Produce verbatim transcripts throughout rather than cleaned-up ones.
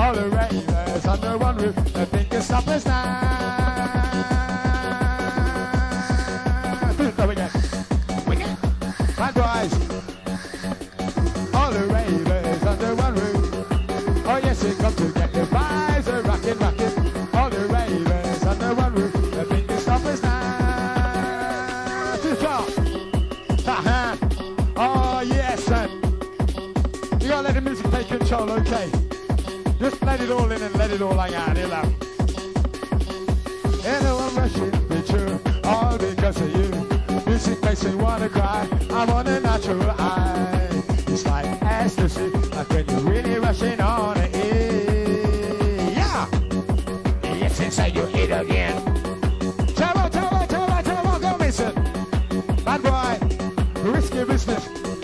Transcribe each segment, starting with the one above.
all the ravers under one roof. The thing can stop us now. Go again. Bad boys. All the ravers under one roof. Oh yes, it come to get the vibes a rockin', rockin'. All the ravers under one roof. The thing can stop us now. Too far. Uh-huh. Oh yes, son. You gotta let the music take control, okay? Just let it all in and let it all hang out, you know. Anyone rushing, be true, all because of you. Music makes me wanna cry, I'm on a natural high. It's like ecstasy, how can you really rushing on it? Yeah! Yes, inside you hit again. Tell on, tell on, tell on, tell on, go listen. Bad boy, risky business.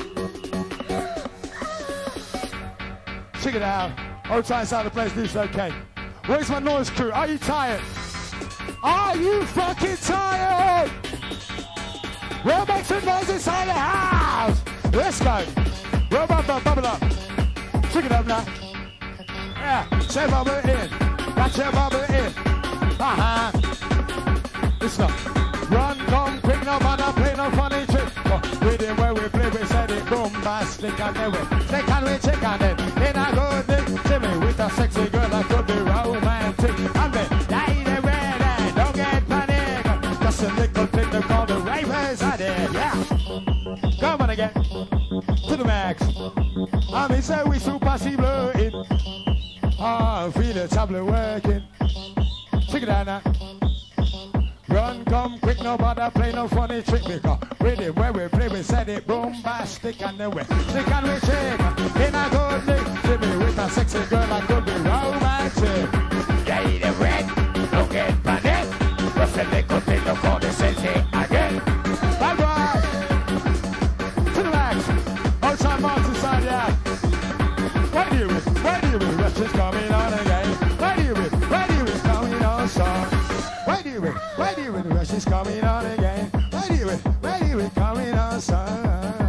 Check it out. Old time inside the place, this okay. Where's my noise crew? Are you tired? Are you fucking tired? We'll make some noise inside the house. Let's go. Roll bubble, bubble up. Check it up now. Yeah, say bubble in. Got your bubble in. Uh-huh. Listen up. Run, come, quick, no man, I play no funny trick. Oh, with it where we play, we said it bombastic and then we stick and we check and then in a good thing. Jimmy with a sexy girl that could be romantic. And then, die the red and don't get panic. Just a little thing they call the ravers I did, yeah. Come on again. To the max. I mean, say we super see blowing. Oh, feel the tablet working. Check it out now. Run, come, quick, no bother, play no funny trick. Because with it, where we play, we said it bombastic and the way. Stick and we shake, in a good lick. Jimmy with a sexy girl that could be romantic. Yeah, eat it red, don't get panic. Just a little thing, don't call the sensei again. Bye bye. To the max. Outside marks inside, yeah. Where do you with? Where do you with? Rush is coming on again. Where do you with? Where do you with? Coming on, son. Where do you with? Where do you with? Rush is coming on again. Where do you with? Where do you with? Coming on, son.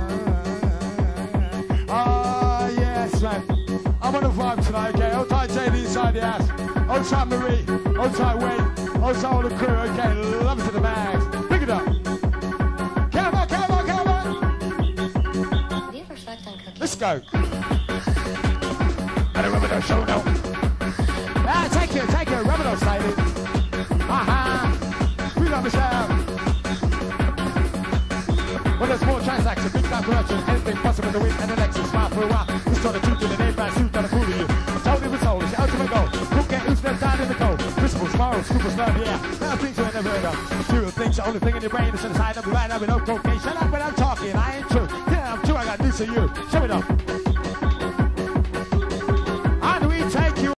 Oh, yes, man. I'm on the vibe tonight, okay? Old tight J D inside the ass. Old tight Marie. Old tight Wayne. Old tight all the crew, okay? Love it to the max. Pick it up. Come on, come on, come on. Have you ever sucked on cookies? Let's go. And a rubber show now. Ah, take it, take it, rubber dog lady. Aha. We love the shout. Well, there's more transactions, big time corruption, anything possible to win and the next is smile for a while. This sort of truth in the name brand suit that a fool of you. Told it was sold, it's your ultimate goal. Who get who's left down in the cold? Principles, morals, scruples, love, yeah. Now things you ain't never heard of. Two things, the only thing in your brain is inside of me right now with no cocaine. Shut up when I'm talking, I ain't true. Yeah, I'm true, I got news for you. Show it up.